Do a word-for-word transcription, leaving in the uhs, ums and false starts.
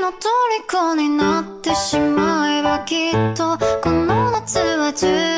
の虜になってしまえばきっとこの夏は充